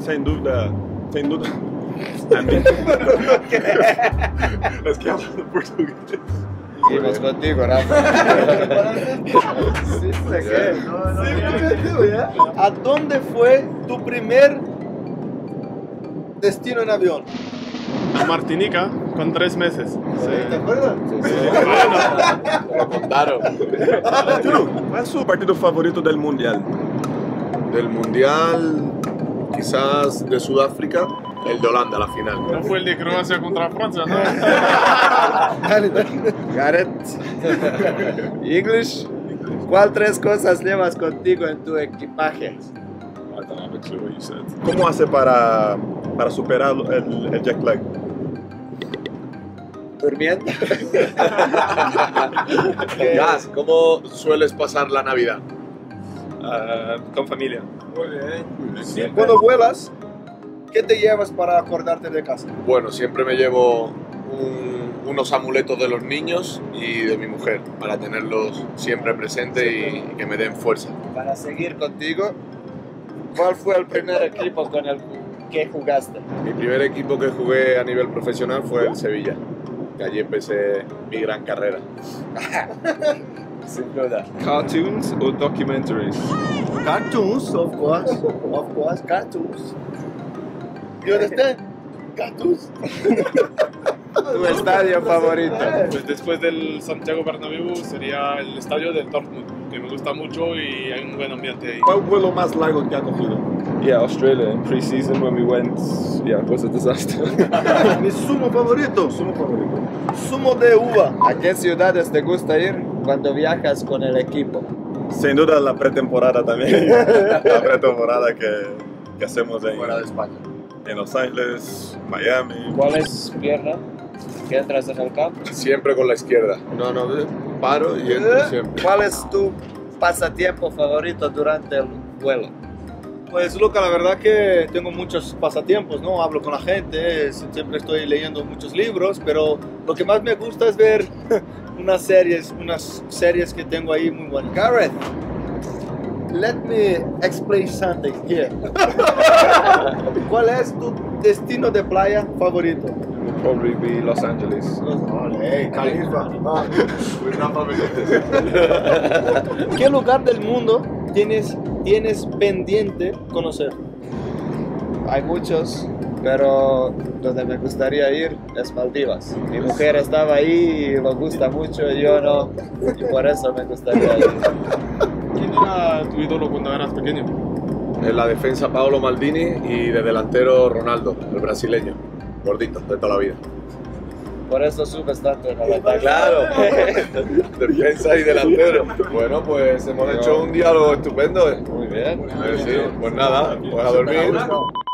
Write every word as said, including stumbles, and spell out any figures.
Sem dúvida, sem dúvida. A mí. Es que hablo portugués. Seguimos contigo, Rafa. Sí, sé que. No, no, no. ¿A dónde fue tu primer destino en avión? A Martinica con tres meses. Sí, ¿te acuerdas? Sí, sí. Bueno, Lo contaron. Arturo, ¿cuál es su partido favorito del mundial? Del mundial, quizás de Sudáfrica, el de Holanda, la final. no fue el de Croacia contra Francia, ¿no? Dale, dale. Gareth. English. ¿Cuál tres cosas llevas contigo en tu equipaje? I don't have a clue what you said. ¿Cómo hace para, para superar el, el jet lag? ¿Durmiendo? Gas, ¿cómo sueles pasar la Navidad? Ah, con familia. Muy bien. Cuando vuelas, ¿qué te llevas para acordarte de casa? Bueno, siempre me llevo un- unos amuletos de los niños y de mi mujer para tenerlos siempre presentes y, y que me den fuerza. Para seguir contigo, ¿cuál fue el primer equipo con el que jugaste? Mi primer equipo que jugué a nivel profesional fue el Sevilla, que allí empecé mi gran carrera. Sin duda. Cartoons o documentaries? Cartoons, of course. Of course, cartoons. You understand? Cartoons. ¿Tu estadio favorito? Pues después del Santiago Bernabéu sería el estadio del Dortmund, que me gusta mucho y hay un buen ambiente ahí. ¿Cuál vuelo más largo que ha cogido? Yeah, Australia in pre-season when we went, yeah, it was a disaster. Mi zumo favorito. Zumo favorito. Zumo de uva. ¿A qué ciudades te gusta ir cuando viajas con el equipo? Sin duda la pretemporada también. La pretemporada que, que hacemos en, Fuera de España. en Los Ángeles, Miami. ¿Cuál es pierna que entras en el campo? Siempre con la izquierda. No, no, paro y entro siempre. ¿Cuál es tu pasatiempo favorito durante el vuelo? Pues Luca, la verdad que tengo muchos pasatiempos, ¿no? Hablo con la gente, siempre estoy leyendo muchos libros, pero lo que más me gusta es ver unas series, unas series que tengo ahí muy buenas. Gareth, let me explain something here. ¿Cuál es tu destino de playa favorito? Would probably be Los Angeles. Hey, Califa. ¿Qué lugar del mundo tienes, tienes pendiente conocer? Hay muchos, pero donde me gustaría ir es Maldivas. Mi mujer estaba ahí y le gusta mucho y yo no, y por eso me gustaría ir. ¿Quién era tu ídolo cuando eras pequeño? En la defensa Paolo Maldini y de delantero Ronaldo, el brasileño, gordito de toda la vida. Por eso subes tanto en el ataque. Claro, defensa y delantero. Bueno, pues hemos hecho un diálogo estupendo. Muy bien. Eh, sí, pues nada, pues a dormir.